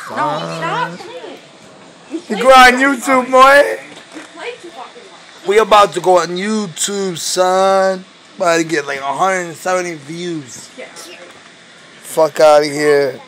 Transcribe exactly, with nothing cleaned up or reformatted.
son. No, stop playing. You, you go on YouTube, boy. You play too fucking much. We about to go on YouTube, son. About to get like one hundred seventy views. Yeah, right. Fuck out of here.